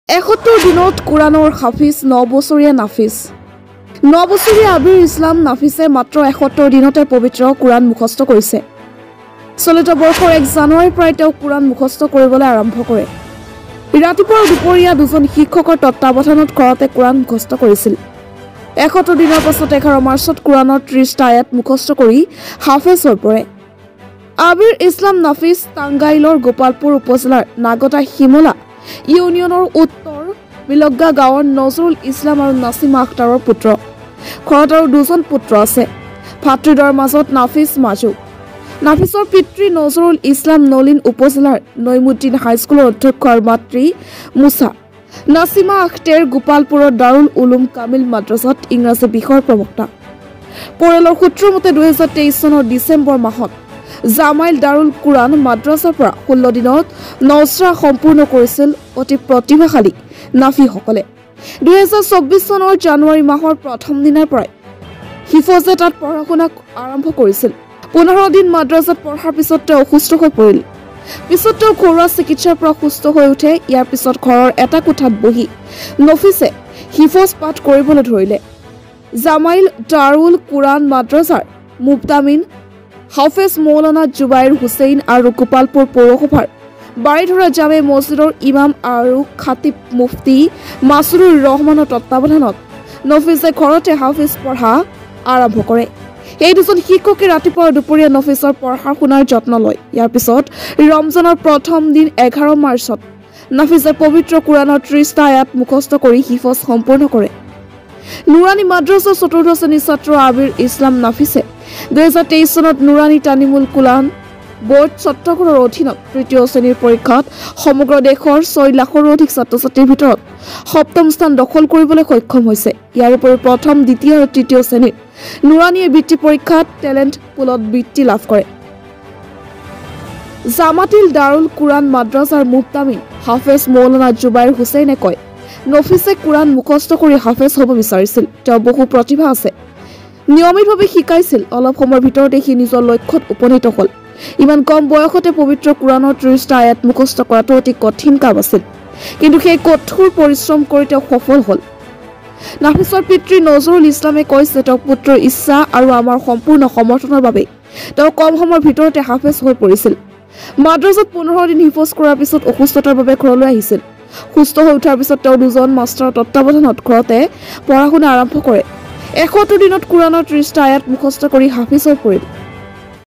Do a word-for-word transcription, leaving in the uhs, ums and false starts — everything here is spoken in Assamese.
এসত্তৰ দিনত কোৰাণৰ হাফিজ ন বছৰীয়া নাফিজ ন বছৰীয়া আবিৰ ইছলাম নাফিছে মাত্ৰ এসত্তৰ দিনতে পবিত্ৰ কোৰাণ মুখস্থ কৰিছে। চলিত বৰ্ষৰ এক জানুৱাৰীৰ পৰাই তেওঁ কোৰাণ মুখস্থ কৰিবলৈ আৰম্ভ কৰে। ৰাতিপুৱা দুপৰীয়া দুজন শিক্ষকৰ তত্বাৱধানত ঘৰতে কোৰাণ মুখস্থ কৰিছিল। এসত্তৰ দিনৰ পাছত এঘাৰ মাৰ্চত কোৰাণৰ ত্ৰিশটা আয়াত মুখস্থ কৰি হাফেজ হৈ পৰে। আবিৰ ইছলাম নাফিজ টাঙ্গাইলৰ গোপালপুৰ উপজিলাৰ নাগতা শিমলা ইউনিয়নৰ উত্তৰ বিলগ্গা গাঁৱৰ নজৰুল ইছলাম আৰু নাছিমা আখতাৰৰ পুত্ৰ। ঘৰত আৰু দুজন পুত্ৰ আছে। ভাতৃদ্বয়ৰ মাজত নাফিজ মাজু। নাফিজৰ পিতৃ নজৰুল ইছলাম নলিন উপজিলাৰ নৈমুদ্দিন হাইস্কুলৰ অধ্যক্ষ আৰু মাতৃ মুছা। নাছিমা আখতাৰ গোপালপুৰৰ দাৰুল উলুম কামিল মাদ্ৰাছাত ইংৰাজী বিষয়ৰ প্ৰবক্তা। পৰিয়ালৰ সূত্ৰৰ মতে দুহেজাৰ তেইছ চনৰ ডিচেম্বৰ মাহত জামাইল দাৰুল কোৰাণ মাদ্ৰাছাৰ পৰা ষোল্ল দিনত নজৰা সম্পূৰ্ণ কৰিছিল অতি প্ৰতিভাশালী নাফিসকলে। দুহেজাৰ চৌব্বিছ চনৰ জানুৱাৰী মাহৰ প্ৰথম দিনাৰ পৰাই হিফজে তাত পঢ়া শুনা আৰম্ভ কৰিছিল। পোন্ধৰ দিন মাদ্ৰাছাত পঢ়াৰ পিছত তেওঁ অসুস্থ হৈ পৰিল। পিছত তেওঁ ঘৰুৱা চিকিৎসাৰ পৰা সুস্থ হৈ উঠে। ইয়াৰ পিছত ঘৰৰ এটা কোঠাত বহি নফিছে হিফজ পাঠ কৰিবলৈ ধৰিলে। জামাইল দাৰুল কোৰাণ মাদ্ৰাছাৰ মুবতামিন হাফেজ মৌলানা জুবাইৰ হুছেইন আৰু গোপালপুৰ পৌৰসভাৰ বাৰিধৰা জামে মছজিদৰ ইমাম আৰু খাতিব মুফতি মাছুৰুৰ ৰহমানৰ তত্বাৱধানত নফিছে ঘৰতে হাফিজ পঢ়া আৰম্ভ কৰে। এই দুজন শিক্ষকে ৰাতিপুৱা আৰু দুপৰীয়া নফিছৰ পঢ়া শুনাৰ যত্ন লয়। ইয়াৰ পিছত ৰমজানৰ প্ৰথম দিন এঘাৰ মাৰ্চত নাফিছে পবিত্ৰ কোৰাণৰ ত্ৰিশটা আয়াত মুখস্থ কৰি হিফজ সম্পূৰ্ণ কৰে। নুৰানী মাদ্ৰাছাৰ চতুৰ্থ শ্ৰেণীৰ ছাত্ৰ আবিৰ ইছলাম নাফিছে দুহেজাৰ তেইছ চনত নুৰানী তানিমুল কোলান বোৰ্ড চট্টগ্ৰামৰ অধীনত তৃতীয় শ্ৰেণীৰ পৰীক্ষাত সমগ্ৰ দেশৰ ছয় লাখৰো অধিক ছাত্ৰ ছাত্ৰীৰ ভিতৰত সপ্তম স্থান দখল কৰিবলৈ সক্ষম হৈছে। ইয়াৰ উপৰি প্ৰথম দ্বিতীয় আৰু তৃতীয় শ্ৰেণীৰ নুৰানীয়ে বৃত্তি পৰীক্ষাত টেলেণ্ট পুলত বৃত্তি লাভ কৰে। জামাতিল দাৰুল কোৰাণ মাদ্ৰাছাৰ মুবতামিন হাফেজ মৌলানা জুবাইৰ হুছেইনে কয়, নফিছে কোৰাণ মুখস্থ কৰি হাফেজ হ'ব বিচাৰিছিল। তেওঁ বহু প্ৰতিভা আছে, নিয়মিতভাৱে শিকাইছিল। অলপ সময়ৰ ভিতৰতে সি নিজৰ লক্ষ্যত উপনীত হ'ল। ইমান কম বয়সতে পবিত্ৰ কোৰাণৰ ত্ৰিশটা আয়াত মুখস্থ কৰাটো অতি কঠিন কাম আছিল, কিন্তু সেই কঠোৰ পৰিশ্ৰম কৰি তেওঁ সফল হ'ল। নাফিছৰ পিতৃ নজৰুল ইছলামে কৈছে, তেওঁ পুত্ৰৰ ইচ্ছা আৰু আমাৰ সম্পূৰ্ণ সমৰ্থনৰ বাবে তেওঁ কম সময়ৰ ভিতৰতে হাফেজ হৈ পৰিছিল। মাদ্ৰাছাত পোন্ধৰ দিন হিফজ কৰাৰ পিছত অসুস্থতাৰ বাবে ঘৰলৈ আহিছিল। সুস্থ হৈ উঠাৰ পিছত তেওঁ দুজন মাষ্টাৰৰ তত্বাৱধানত ঘৰতে পঢ়া শুনা আৰম্ভ কৰে। এসত্তৰ দিনত কোৰাণৰ ত্ৰিশটা আয়াত মুখস্থ কৰি হাফিজ হৈ পৰিল।